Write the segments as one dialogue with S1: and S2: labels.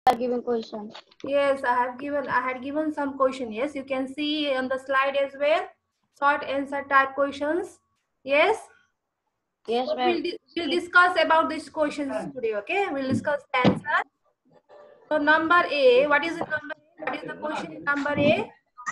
S1: are giving question.
S2: Yes, I had given some question. Yes, you can see on the slide as well. Short answer type questions. Yes.
S1: Yes,
S2: So
S1: ma'am.
S2: we'll discuss about these questions today. Okay, we'll discuss the answer. So number A. What is the number A? What is the question in number A?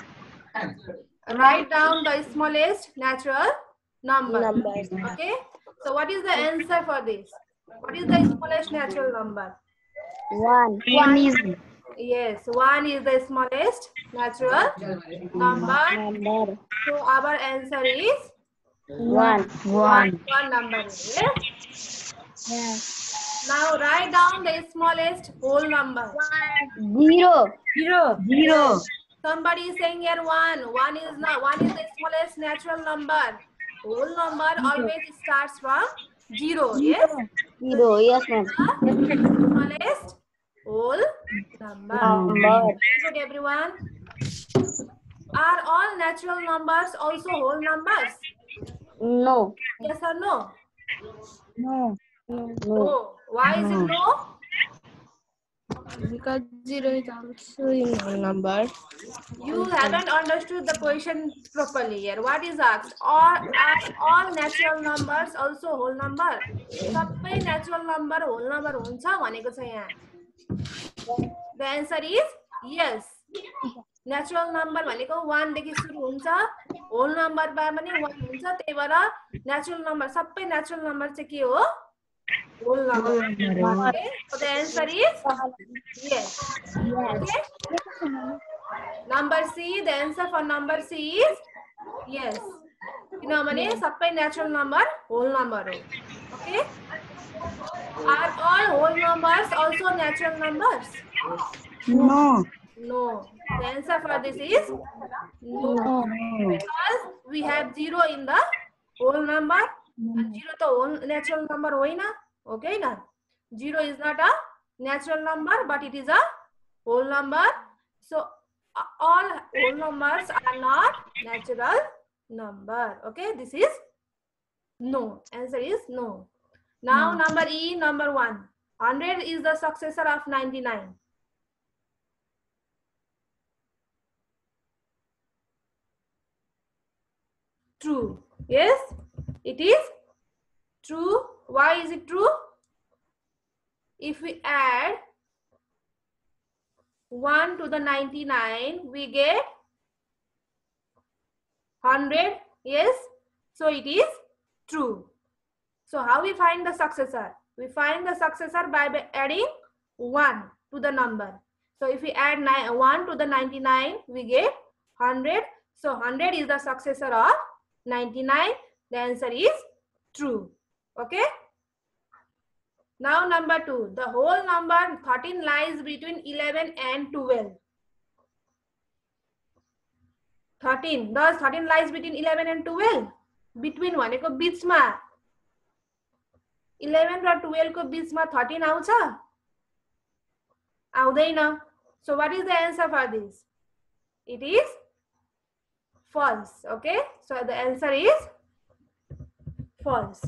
S2: Write down the smallest natural number.
S1: Numbers.
S2: Okay. So what is the answer for this? What is the smallest natural number?
S1: One.
S2: Yes, 1 is the smallest natural number.
S1: Number.
S2: So our answer is
S1: One.
S2: 1 number. Yes.
S1: Yes.
S2: Now write down the smallest whole number.
S1: Zero.
S2: Yes. Somebody is saying here 1. 1 is not. 1 is the smallest natural number. Whole number always starts from 0. Yes.
S1: Zero. Yes, ma'am.
S2: Smallest whole number.
S1: Number.
S2: Very good, everyone. Are all natural numbers also whole numbers?
S1: No.
S2: Yes or no?
S1: No.
S2: No. Why is it no?
S3: Because zero is also in whole number.
S2: You haven't understood the question properly here. What is asked? Are all natural numbers also whole number? सबै natural number whole number हुन्छ भनेको छ यहाँ. The answer is yes. Natural number भनेको 1 देखि सुरु हुन्छ. Whole number मा पनि 1 हुन्छ. त्यही भएर natural number सबै natural number चाहिँ के हो? Whole number. Okay? So the answer is yes. Okay? Number C, the answer for number C is yes. किनभने सबै natural number whole number हो. Okay? Are all whole numbers also natural numbers?
S1: No.
S2: No. The answer for this is no. Because we have 0 in the whole number. And 0 to whole natural number होइन. Okay na? 0 is not a natural number, but it is a whole number. So all whole numbers are not natural number. Okay, this is no. Answer is no. Now number E, number 1. 100 is the successor of 99. True. Yes, it is true. Why is it true? If we add 1 to the 99, we get 100. Yes, so it is true. So how we find the successor? We find the successor by adding 1 to the number. So if we add 1 to the 99, we get 100. So 100 is the successor of 99. The answer is true. Okay. Now number 2. The whole number 13 lies between 11 and 12. 13. Does 13 lies between 11 and 12? Between भनेको बीचमा 11 र 12 को बीचमा 13 आउँछ? आउँदैन. So what is the answer for this? It is false. Okay. So the answer is false.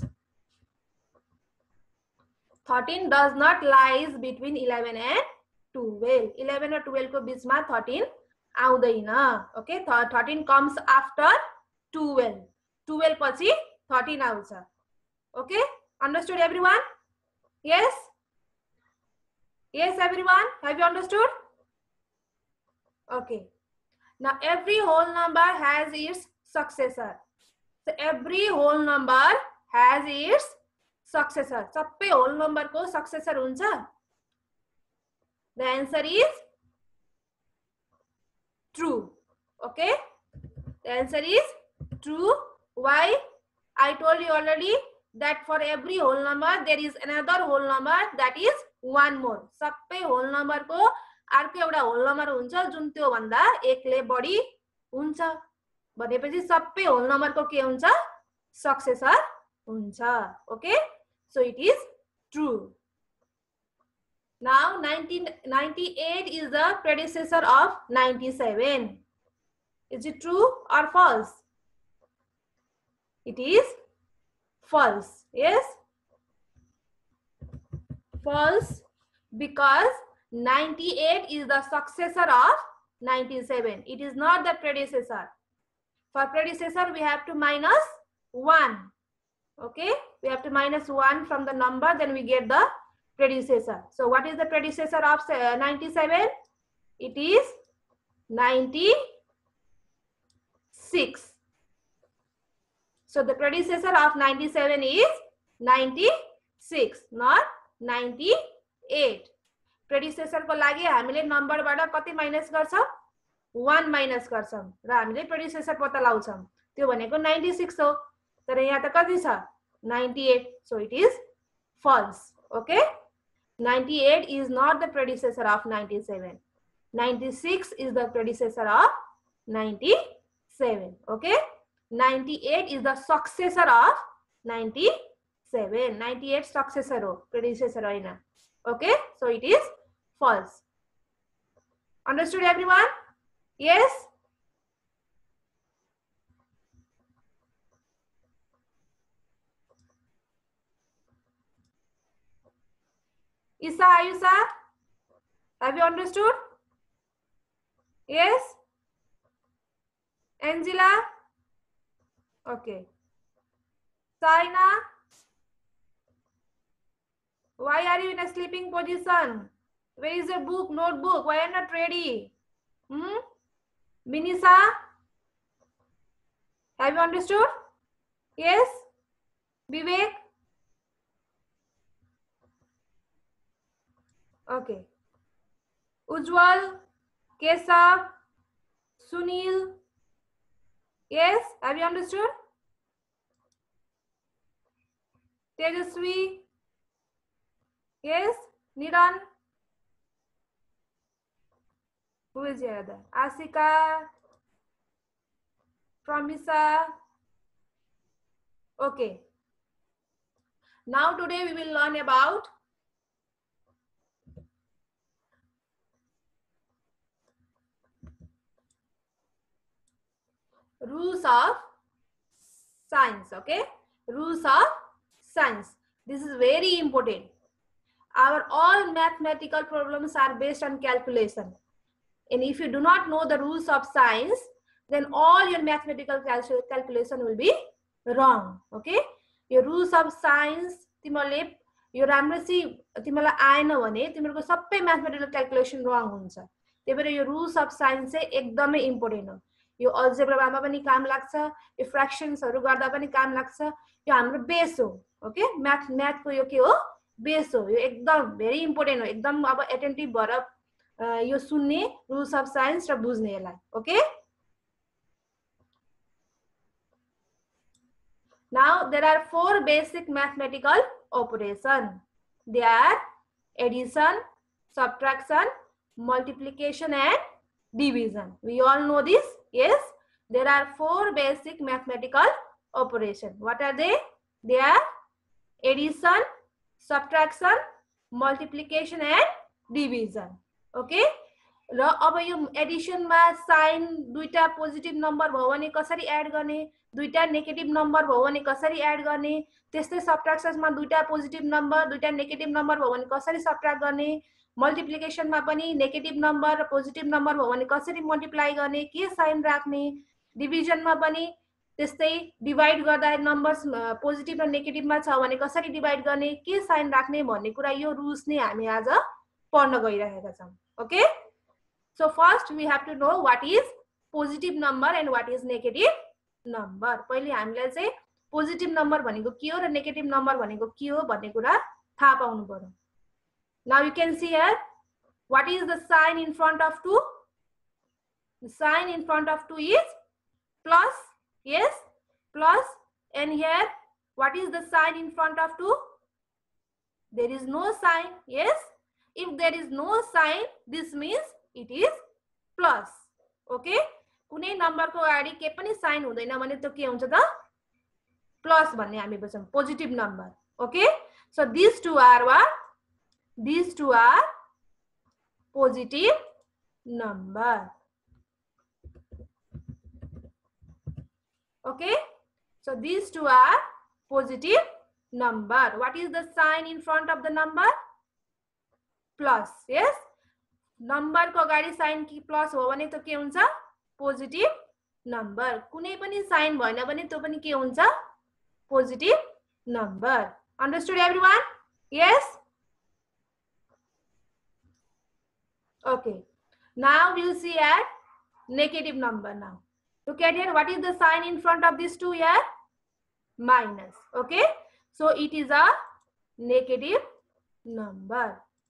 S2: 13 does not lies between 11 and 12. 11 or 12 को बीचमा 13 आउँदैन. Okay. 13 comes after 12. 12 पछि 13 आउँछ. Okay. Understood everyone? Yes? Yes everyone? Have you understood? Okay. Now every whole number has its successor. So every whole number has its successor. सबै whole number को successor हुन्छ? The answer is true. Okay? The answer is true. Why? I told you already that for every whole number there is another whole number, that is one more. सबै whole number को अर्को एउटा whole number हुन्छ जुन त्यो भन्दा एकले बढी हुन्छ भनेपछि सबै whole number को के हुन्छ? Successor हुन्छ. Okay? So it is true. Now 98 is the predecessor of 97. Is it true or false? It is false. Yes? False, because 98 is the successor of 97. It is not the predecessor. For predecessor, we have to minus 1. Okay, we have to minus 1 from the number, then we get the predecessor. So what is the predecessor of 97? It is 96. So the predecessor of 97 is 96, not 98. Predecessor को लागि हामीले number बाट कति minus गर्छौं 1 minus गर्छौं र हामीले predecessor पत्ता लगाउँछौं त्यो भनेको 96 हो तर यहाँ त कति छ 98, so it is false. Okay, 98 is not the predecessor of 97. 96 is the predecessor of 97. Okay, 98 is the successor of 97. 98 successor ho, predecessor hoina. Okay, so it is false. Understood everyone? Yes? Isa, Ayusa, have you understood? Yes? Angela? Okay. Saina? Why are you in a sleeping position? Where is your book, notebook? Why are you not ready? Binisa? Have you understood? Yes? Vivek? Okay. Ujjwal, Kesav, Sunil. Yes? Have you understood? Tejaswi. Yes? Niran. Who is here? Asika. Pramisa. Okay. Now today we will learn about rules of science. Okay, rules of science. This is very important. Our all mathematical problems are based on calculation, and if you do not know the rules of science, then all your mathematical calculation will be wrong. Okay, your rules of science तिमीले यो राम्रसी तिमीलाई आएन भने तिमीहरुको सबै mathematical calculation wrong हुन्छ. त्यही भएर यो rules of science चाहिँ एकदमै इम्पोर्टेन्ट हो. यो अल्जेब्रामा पनि काम लाग्छ, यो फ्र्याक्सन्सहरु गर्दा पनि काम लाग्छ. यो हाम्रो बेस हो. ओके, म्याथ को यो के हो? बेस हो. यो एकदम भेरी इम्पोर्टेन्ट हो. एकदम अब एटेन्टिभ भएर यो सुन्ने रुल्स अफ साइन्स र बुझ्ने यसलाई. Okay, now there are 4 basic mathematical operations. They are addition, subtraction, multiplication and division. We all know this. Yes, there are 4 basic mathematical operations. What are they? They are addition, subtraction, multiplication and division. Okay, र अब यो addition मा sign दुईटा positive number भयो भने कसरी add गर्ने, दुईटा नेगेटिभ नम्बर भयो भने कसरी एड गर्ने, त्यस्तै सबट्र्याक्सन मा दुईटा पोजिटिभ नम्बर दुईटा नेगेटिभ नम्बर भयो भने कसरी सबट्र्याक्ट गर्ने, मल्टिप्लिकेसन मा पनि नेगेटिभ नम्बर र पोजिटिभ नम्बर भयो भने कसरी मल्टिप्लाई गर्ने, के साइन राख्ने, डिभिजन मा पनि त्यस्तै डिवाइड गर्दा नम्बर्स पोजिटिभ र नेगेटिभ मा छ भने कसरी डिवाइड गर्ने, के साइन राख्ने भन्ने कुरा यो रुल्स नै हामी आज पढ्न गइरहेका छौं. Okay, so first we have to know what is positive number and what is negative number. पहिले हामीलाई चाहिँ पोजिटिभ नम्बर भनेको के हो र नेगेटिभ नम्बर भनेको के हो भन्ने कुरा थाहा पाउनु पर्यो. Now you can see here what is the sign in front of 2. The sign in front of 2 is plus. Yes, plus. And here what is the sign in front of 2? There is no sign. Yes, if there is no sign, this means it is plus. Okay, कुनै number को अगाडि के पनि sign हुँदैन भने त्यो के हुन्छ त प्लस भन्ने हामी बुझ्छौं, positive number. Okay, so these two are what? These two are positive number. Okay, so these two are positive number. What is the sign in front of the number? Plus. Yes, number को अगाडि sign कि plus हो भने त के हुन्छ positive number कुनै पनि साइन भएन भने त्यो पनि के हुन्छ positive number understood everyone yes okay now we'll see at negative number now look at here what is the sign in front of this two here minus okay so it is a negative number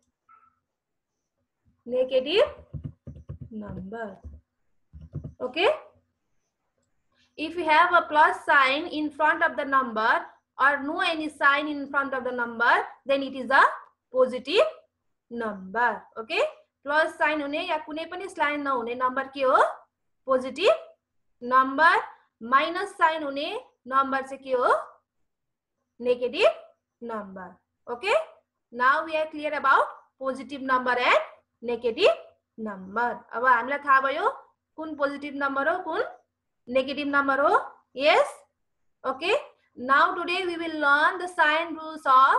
S2: okay if you have a plus sign in front of the number or no any sign in front of the number then it is a positive number okay plus sign हुने या कुनै पनि sign नहुने number के हो positive number minus sign हुने number चाहिँ के हो negative number okay now we are clear about positive number and negative number अब हामीलाई थाहा भयो कुन positive number हो कुन negative number हो yes okay now today we will learn the sign rules of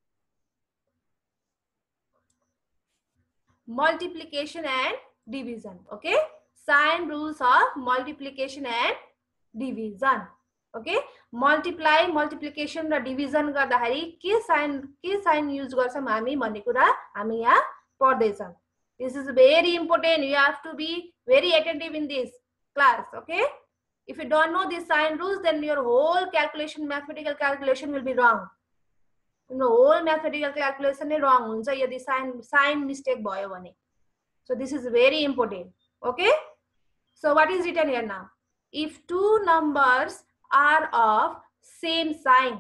S2: multiplication and division okay sign rules of multiplication and division okay multiplication raw division गर्दाखेरि के sign use गर्छौं हामी भन्ने कुरा हामी यहाँ पढ्दै छौं this is very important you have to be very attentive in this class okay if you don't know these sign rules then your whole calculation mathematical calculation will be wrong the whole mathematical calculation is wrong huncha यदि sign mistake भयो भने so this is very important okay so what is written here now if two numbers are of same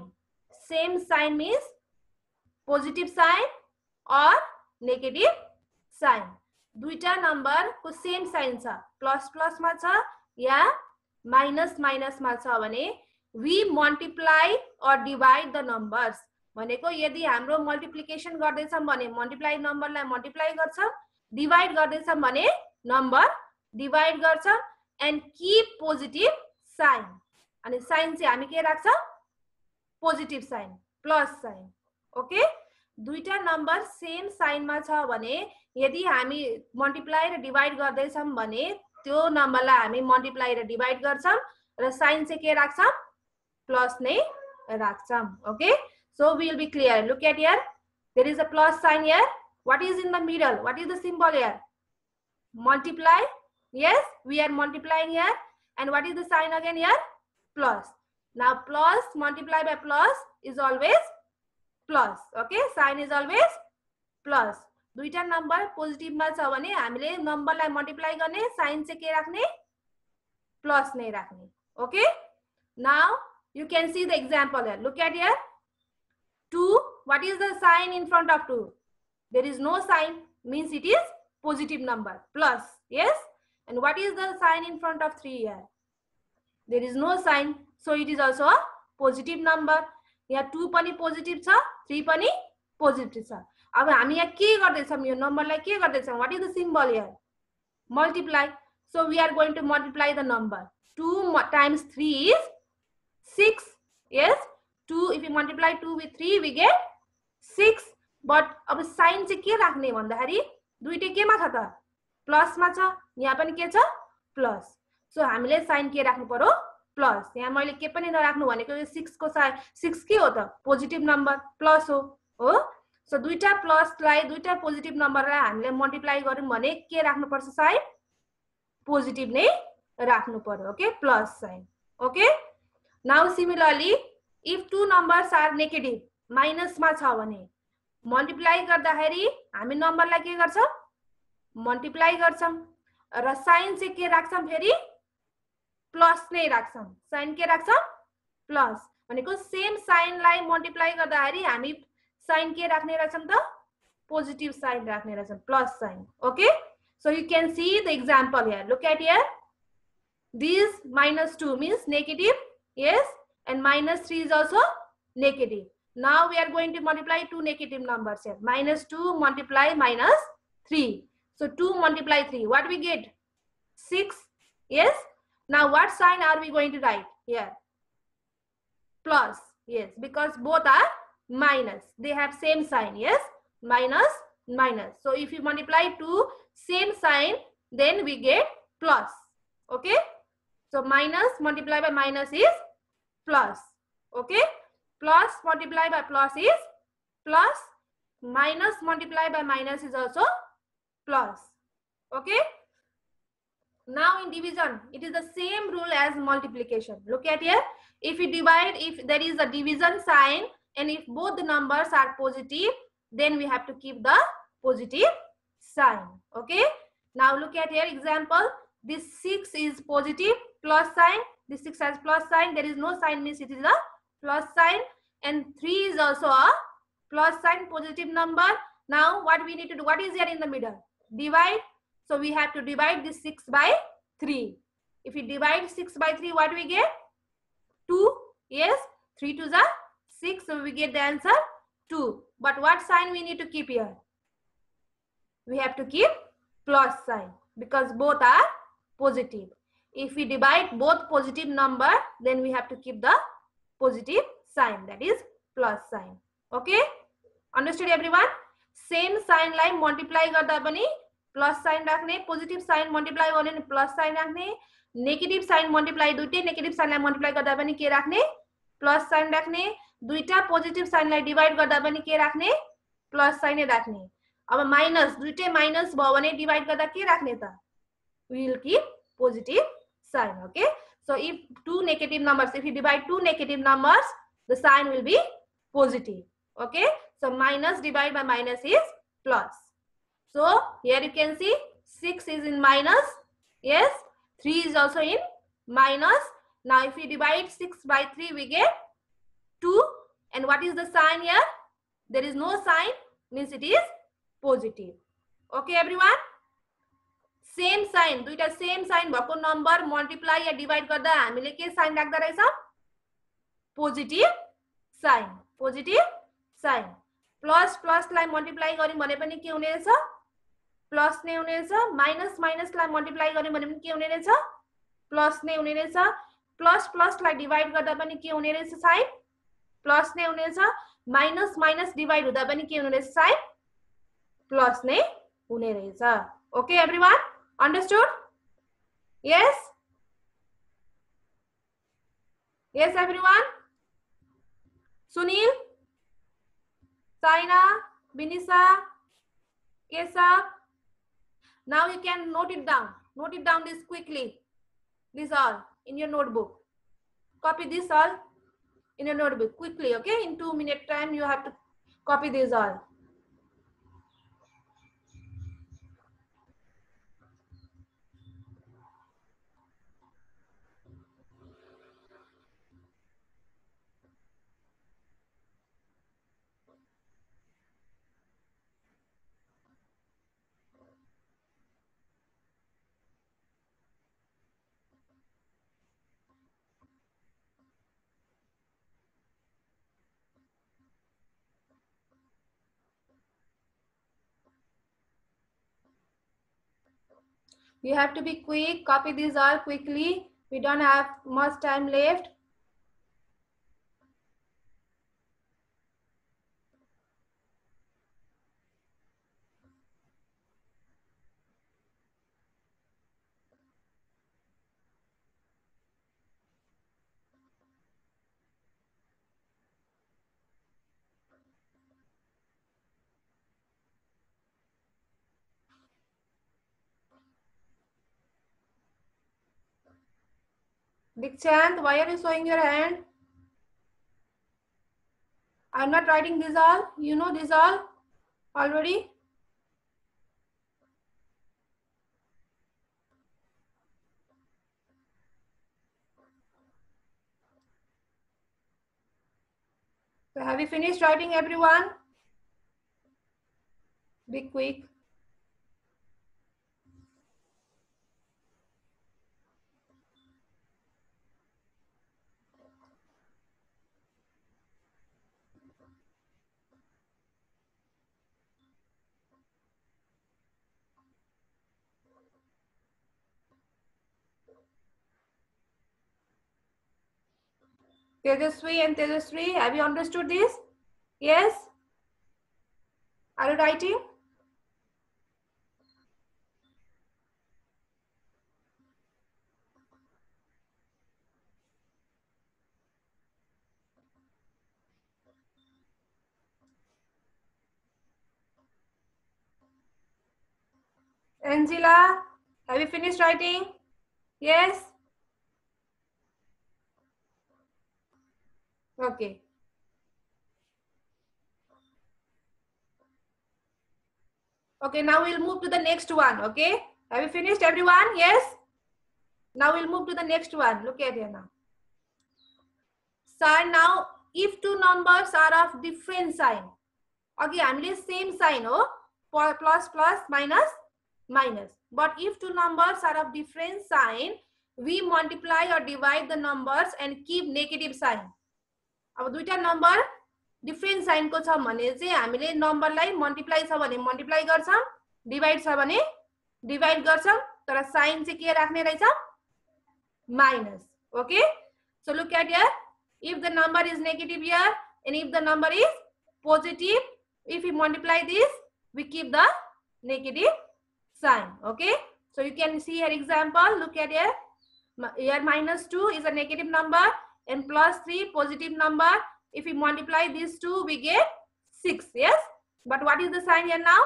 S2: sign means positive sign or negative sign दुईटा नम्बर को same sign छ plus plus मा छ या minus minus मा छ भने we multiply or divide the numbers भनेको यदि हाम्रो मल्टिप्लिकेसन गर्दै छौं भने मल्टिप्लाई नम्बरलाई मल्टिप्लाई गर्छौं डिवाइड गर्दै छौं भने नम्बर डिवाइड गर्छौं एन्ड कीप पोजिटिभ साइन अनि साइन चाहिँ हामी के राख्छौं positive sign plus sign okay दुईटा नम्बर सेम साइनमा छ भने यदि हामी मल्टिप्लाई र डिवाइड गर्दै छौं भने त्यो नम्बरलाई हामी मल्टिप्लाई र डिवाइड गर्छौं र साइन चाहिँ के राख्छौं प्लस नै राख्छौं okay so we will be clear look at here there is a plus sign here what is in the middle what is the symbol here multiply yes we are multiplying here and what is the sign again here plus now plus multiply by plus is always plus okay sign is always plus दुईटा number positive मा छ भने हामीले नम्बरलाई multiply गर्ने sign चाहिँ के राख्ने plus नै राख्ने okay now you can see the example here look at here 2 what is the sign in front of 2 there is no sign means it is positive number plus yes and what is the sign in front of 3 here there is no sign so it is also a positive number यहाँ 2 पनि positive छ 3 पनि positive छ अब हामी यहाँ के गर्दै छौं यो नम्बरलाई के गर्दै छौं what is the symbol here multiply so we are going to multiply the number 2 times 3 is 6 yes 2 if we multiply 2 with 3 we get 6 but अब साइन चाहिँ के राख्ने भन्दाखेरि दुईटै केमा छ त प्लस मा छ यहाँ पनि के छ प्लस सो हामीले साइन के राख्नु पर्यो प्लस यहाँ मैले के पनि नराख्नु भनेको यो 6 को साइन 6 के हो त पोजिटिभ नम्बर प्लस हो सो दुईटा प्लसलाई दुईटा पोजिटिभ नम्बरलाई हामीले मल्टिप्लाई गर्यौं भने के राख्नु पर्छ साइन पोजिटिभ नै राख्नु पर्यो okay plus sign okay now similarly if two numbers are negative minus मा छ भने मल्टिप्लाई गर्दाखेरि हामी नम्बरलाई के गर्छौं मल्टिप्लाई गर्छौं र साइन चाहिँ के राख्छौं फेरि प्लस नै राख्छौं साइन के राख्छौं प्लस भनेको सेम साइनलाई मल्टिप्लाई गर्दाखेरि हामी साइन के राख्ने रहेछौं त पोजिटिभ साइन राख्ने रहेछौं plus sign okay so you can see the example here look at here this -2 means negative yes and -3 is also negative. Now we are going to multiply two negative numbers here. -2 multiply -3. So 2 multiply 3. What we get? 6. Yes. Now what sign are we going to write here? Plus. Yes. Because both are minus. They have same sign. Yes. minus. So if you multiply two same sign, then we get plus. Okay, so minus multiplied by minus is plus. Okay, plus multiplied by plus is plus, minus multiplied by minus is also plus. Okay, now in division it is the same rule as multiplication. Look at here, if we divide, if there is a division sign and if both the numbers are positive, then we have to keep the positive sign. Okay, now look at here example, this 6 is positive plus sign, this 6 has plus sign, there is no sign means it is a plus sign, and 3 is also a plus sign, positive number. Now what we need to do, what is there in the middle? Divide. So we have to divide this 6 by 3. If we divide 6 by 3, what do we get? 2. Yes, 3 to the 6, so we get the answer 2. But what sign we need to keep here? We have to keep plus sign because both are positive. If we divide both positive number, then we have to keep the positive sign, that is plus sign. Okay, understood everyone? Same sign लाई multiply गर्दा पनि plus sign राख्ने, positive sign multiply गर्ने नि plus sign राख्ने, negative sign multiply दुईटै negative sign लाई multiply गर्दा पनि के राख्ने? Plus sign राख्ने, दुईटा positive sign लाई divide गर्दा पनि के राख्ने? Plus sign नै राख्ने. अब minus, दुईटै minus भयो भने divide गर्दा के राख्ने त? We will keep positive sign. Okay, so if two negative numbers, if you divide two negative numbers, the sign will be positive. Okay, so minus divided by minus is plus. So here you can see 6 is in minus. Yes, 3 is also in minus. Now if we divide 6 by 3, we get 2. And what is the sign here? There is no sign, means it is positive. Okay everyone? Same sign, दुईटा same sign भएको number multiply या divide गर्दा हामीले के sign राख्दा रहेछ? Positive sign. Positive sign. Plus plus लाई multiply गर्यौं भने पनि के हुने रहेछ? Plus नै हुने रहेछ. Minus minus लाई multiply गर्यौं भने पनि के हुने रहेछ? Plus नै हुने रहेछ. Plus plus लाई divide गर्दा पनि के हुने रहेछ sign? Plus नै हुने रहेछ. Minus minus divide हुँदा पनि के हुने रहेछ sign? Plus नै हुने रहेछ. Okay everyone? Understood? Yes? Yes everyone? Sunil? Saina? Vinisa? Keshav? Now you can note it down. Note it down this quickly. This all in your notebook. Copy this all in your notebook quickly. Okay? In 2-minute time you have to copy this all. You have to be quick. Copy these all quickly. We don't have much time left. Dikshant, why are you showing your hand? I'm not writing this all. You know this all already? So have you finished writing everyone? Be quick. Tejaswi and Tejaswi, have you understood this? Yes? Are you writing? Angela, have you finished writing? Yes? Okay. Okay, now we'll move to the next one. Okay, have you finished, everyone? Yes? Now we'll move to the next one. Look at here now. Sign now, if two numbers are of different sign. Okay, हामीले same sign हो, plus plus minus minus. But if two numbers are of different sign, we multiply or divide the numbers and keep negative sign. अब दुईटा number different साइनको छ भने चाहिँ हामीले नम्बरलाई multiply छ भने मल्टिप्लाई गर्छौं, डिवाइड छ भने डिवाइड गर्छौं, तर साइन चाहिँ के राख्ने रहेछ? Minus. Okay, so look at here, if the number is negative here and if the number is positive, if we multiply this, we keep the negative sign. Okay, so you can see here example. Look at here, here minus 2 is a negative number and plus 3 positive number. If we multiply these two, we get 6. Yes, but what is the sign here now?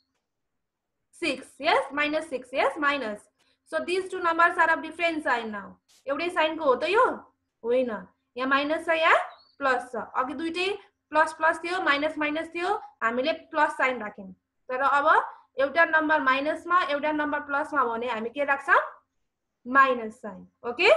S2: 6. Yes, minus 6. Yes, minus. So these two numbers are of different sign now. एउटै sign को हो त यो होइन, यहाँ minus छ यहाँ plus छ. अघि दुईटै प्लस प्लस थियो, माइनस माइनस थियो, हामीले प्लस साइन राख्यौं. तर अब एउटा नम्बर माइनसमा एउटा नम्बर प्लसमा भने हामी के राख्छौं? Minus sign. Okay,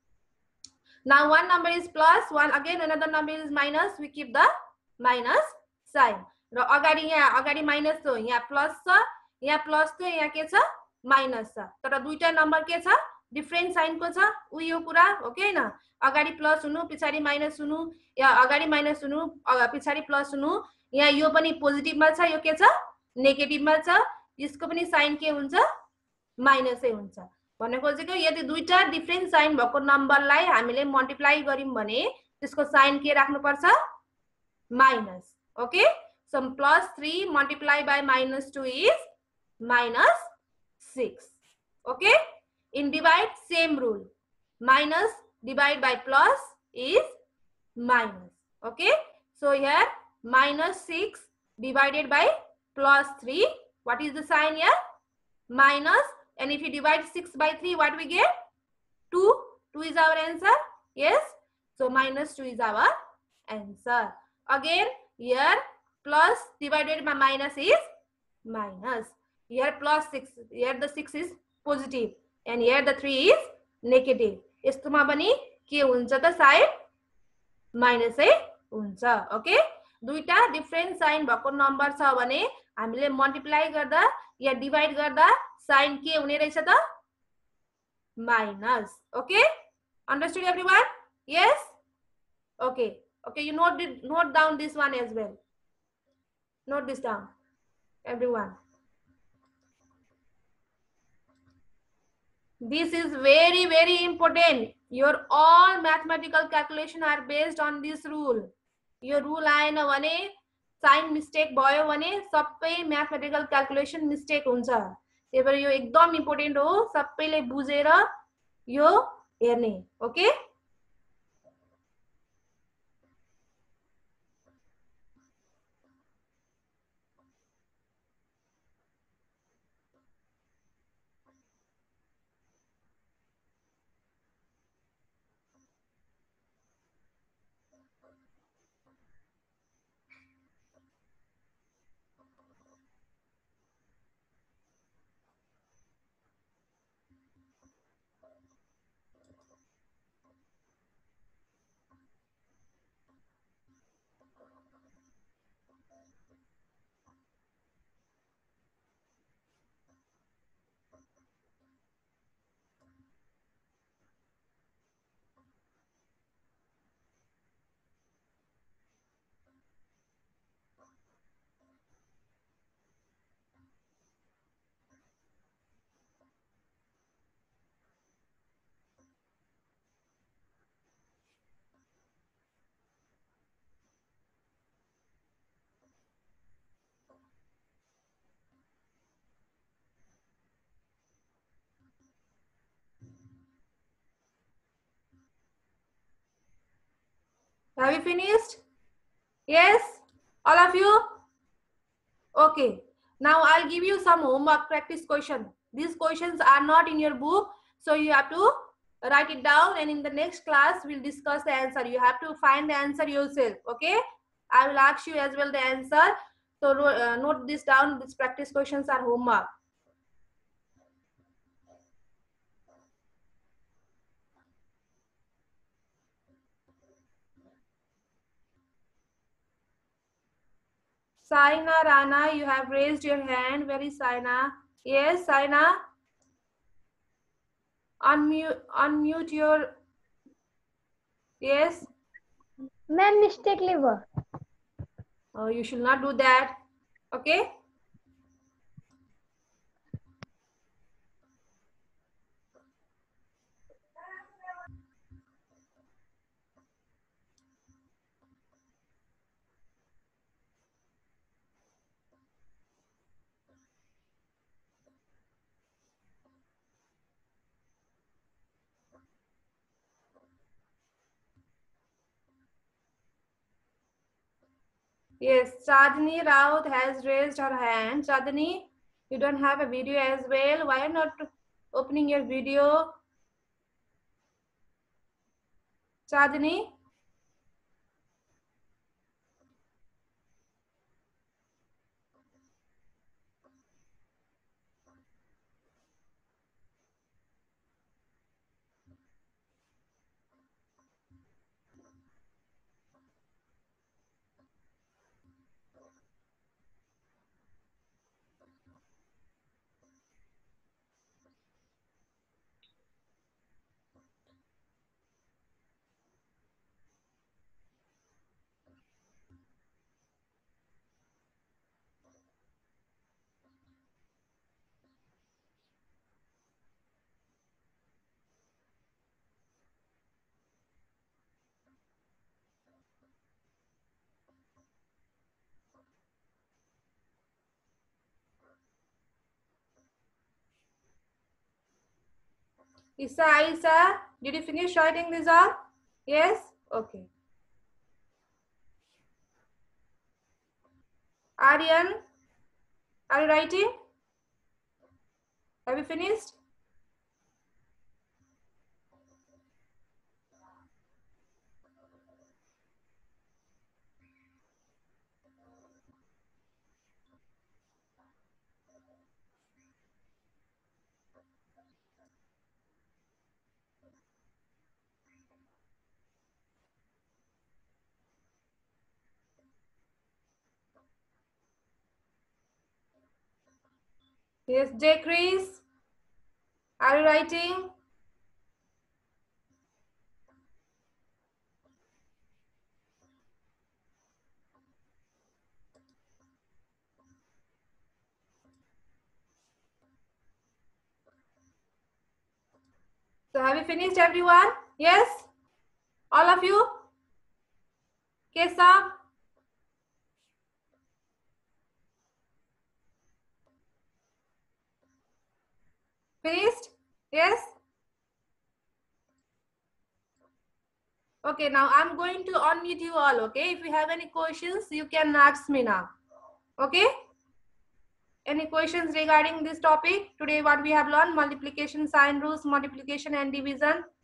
S2: now one number is plus, one again another number is minus, we keep the minus sign. र अगाडि यहाँ अगाडि माइनस थियो, यहाँ प्लस छ, यहाँ प्लस थियो, यहाँ के छ? माइनस छ. तर दुईटा नम्बर के छ? डिफरेन्ट साइन को छ. उयो कुरा ओके न, अगाडि प्लस हुनु पछाडी माइनस हुनु, या अगाडि माइनस हुनु पछाडी प्लस हुनु. यहाँ यो पनि पोजिटिभमा छ, यो के छ? नेगेटिभमा छ. यसको पनि साइन के हुन्छ? माइनसै हुन्छ. भनेको चाहिँ यदि दुईटा डिफरेन्ट साइन भएको नम्बरलाई हामीले मल्टिप्लाई गर्यौं भने त्यसको साइन के राख्नु पर्छ? Minus. Okay, so plus 3 multiplied by minus 2 is minus 6. Okay, in divide same rule, minus divide by plus is minus. Okay, so here minus 6 divided by plus 3, what is the sign here? Minus. And if you divide 6 by 3, what we get? 2. 2 is our answer. Yes, so minus 2 is our answer. Again here plus divided by minus is minus. Here plus 6, here the 6 is positive and here the 3 is negative. यस्तोमा पनि के हुन्छ त? Sign minus है हुन्छ. Okay, दुईटा different sign भएको number छ भने हामीले मल्टिप्लाई गर्दा या डिवाइड गर्दा साइन के हुने रहेछ त? Minus. Okay, understood everyone? Yes, okay. Okay, you note down this one as well. Note this down, everyone. This is very, very important. Your all mathematical calculation are based on this rule. Your rule आएन भने, sign mistake भयो भने सबै mathematical calculation mistake हुन्छ. त्यही भएर यो एकदम important हो, सबैले बुझेर यो हेर्ने. Okay, have you finished? Yes, all of you? Okay, Now I'll give you some homework practice question. These questions are not in your book, so you have to write it down, and in the next class we'll discuss the answer. You have to find the answer yourself. Okay, I will ask you as well the answer, so note this down. These practice questions are homework. Saina Rana, you have raised your hand. Where is Saina? Yes, Saina. Unmute your. Yes.
S1: Ma'am, mistakenly were.
S2: Oh, you should not do that. Okay. Yes, Chandni Raut has raised her hand. Chandni, you don't have a video as well. Why not opening your video? Chandni? Isa, did you finish writing this all? Yes? Okay. Aryan, are you writing? Have you finished? Yes, J. Chris, are you writing? So have you finished, everyone? Yes? All of you? Kesam? Finished? Yes? Okay, now I'm going to unmute you all, okay? If you have any questions, you can ask me now. Okay? Any questions regarding this topic? Today what we have learned, multiplication, sign rules, multiplication and division.